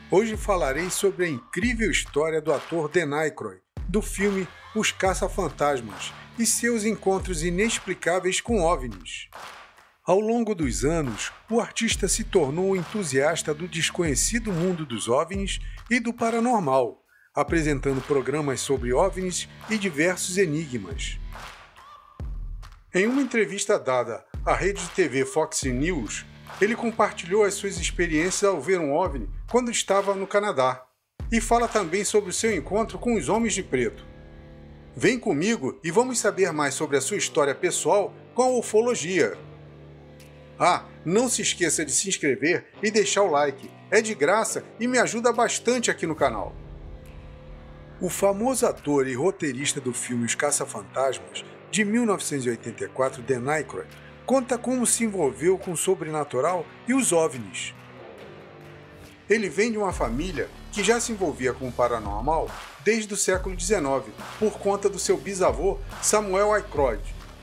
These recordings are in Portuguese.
Hoje falarei sobre a incrível história do ator Dan Aykroyd, do filme Os Caça-Fantasmas, e seus encontros inexplicáveis com OVNIs. Ao longo dos anos, o artista se tornou um entusiasta do desconhecido mundo dos OVNIs e do paranormal, apresentando programas sobre OVNIs e diversos enigmas. Em uma entrevista dada à rede de TV Fox News, ele compartilhou as suas experiências ao ver um OVNI quando estava no Canadá, e fala também sobre o seu encontro com os Homens de Preto. Vem comigo e vamos saber mais sobre a sua história pessoal com a ufologia. Não se esqueça de se inscrever e deixar o like, é de graça e me ajuda bastante aqui no canal. O famoso ator e roteirista do filme Os Caça-Fantasmas, de 1984, Dan Aykroyd, conta como se envolveu com o sobrenatural e os OVNIs. Ele vem de uma família que já se envolvia com o paranormal desde o século XIX, por conta do seu bisavô Samuel Aykroyd.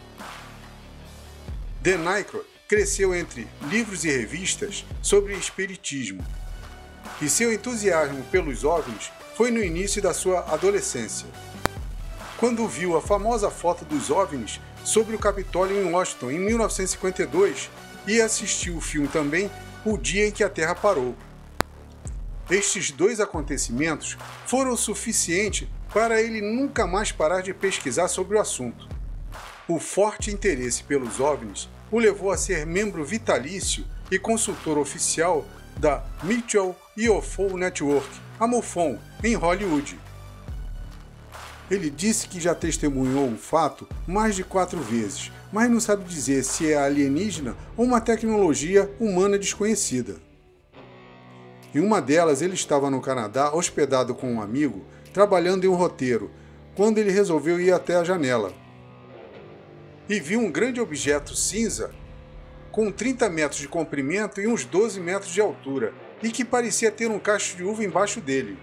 Dan Aykroyd cresceu entre livros e revistas sobre espiritismo, e seu entusiasmo pelos OVNIs foi no início da sua adolescência, quando viu a famosa foto dos OVNIs sobre o Capitólio em Washington em 1952 e assistiu o filme também O Dia em que a Terra Parou. Estes dois acontecimentos foram o suficiente para ele nunca mais parar de pesquisar sobre o assunto. O forte interesse pelos OVNIs o levou a ser membro vitalício e consultor oficial da Mitchell UFO Network, a MUFON, em Hollywood. Ele disse que já testemunhou o fato mais de 4 vezes, mas não sabe dizer se é alienígena ou uma tecnologia humana desconhecida. Em uma delas, ele estava no Canadá, hospedado com um amigo, trabalhando em um roteiro, quando ele resolveu ir até a janela e viu um grande objeto cinza com 30 metros de comprimento e uns 12 metros de altura, e que parecia ter um cacho de uva embaixo dele.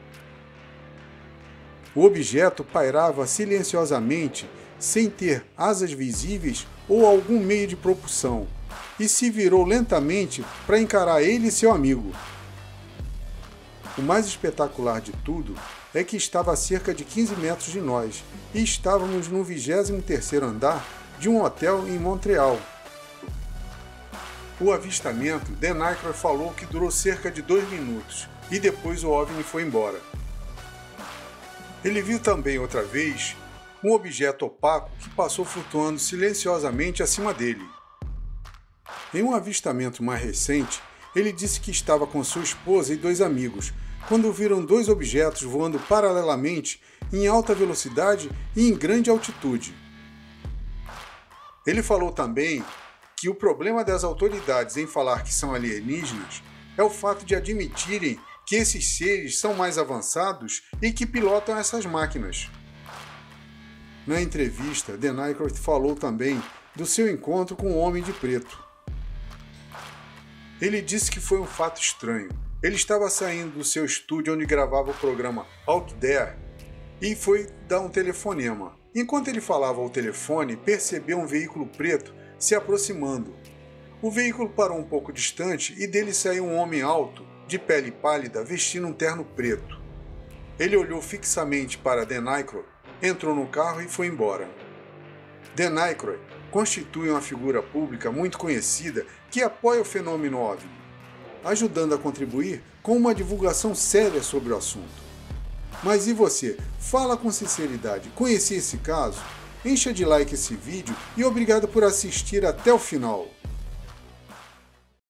O objeto pairava silenciosamente, sem ter asas visíveis ou algum meio de propulsão, e se virou lentamente para encarar ele e seu amigo. O mais espetacular de tudo é que estava a cerca de 15 metros de nós, e estávamos no 23º andar de um hotel em Montreal. O avistamento, Dan Aykroyd falou que durou cerca de 2 minutos, e depois o OVNI foi embora. Ele viu também outra vez um objeto opaco que passou flutuando silenciosamente acima dele. Em um avistamento mais recente, ele disse que estava com sua esposa e 2 amigos, quando viram 2 objetos voando paralelamente em alta velocidade e em grande altitude. Ele falou também que o problema das autoridades em falar que são alienígenas é o fato de admitirem que esses seres são mais avançados e que pilotam essas máquinas. Na entrevista, Dan Aykroyd falou também do seu encontro com o Homem de Preto. Ele disse que foi um fato estranho. Ele estava saindo do seu estúdio onde gravava o programa Out There e foi dar um telefonema. Enquanto ele falava ao telefone, percebeu um veículo preto se aproximando. O veículo parou um pouco distante e dele saiu um homem alto, de pele pálida, vestindo um terno preto. Ele olhou fixamente para Dan Aykroyd, entrou no carro e foi embora. Dan Aykroyd constitui uma figura pública muito conhecida que apoia o fenômeno OVNI, ajudando a contribuir com uma divulgação séria sobre o assunto. Mas e você? Fala com sinceridade, conhecia esse caso? Encha de like esse vídeo e obrigado por assistir até o final.